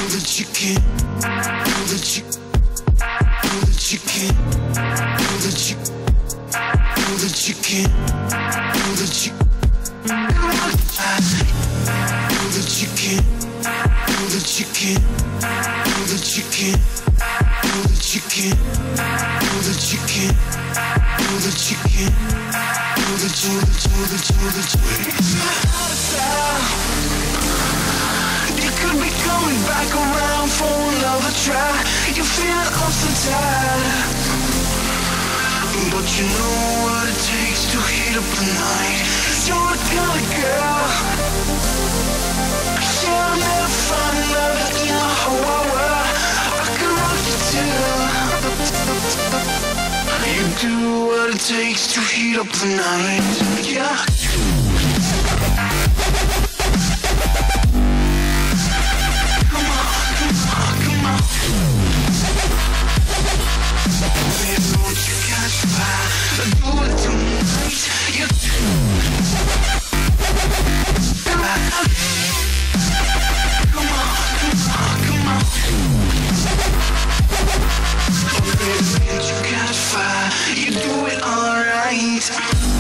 the chicken, pull the chicken, pull the chicken, pull the chicken, pull the chicken, pull the chicken, pull the chicken, pull the chicken, pull the chicken, pull the chicken, pull the chicken, pull the chicken, pull the You could be coming back around for another try. You feel up so tired, but you know what it takes to heat up the night. You're the kind of girl you'll never find another in a whole world. I can rock you too. You do what it takes to heat up the night. Yeah. You do it alright.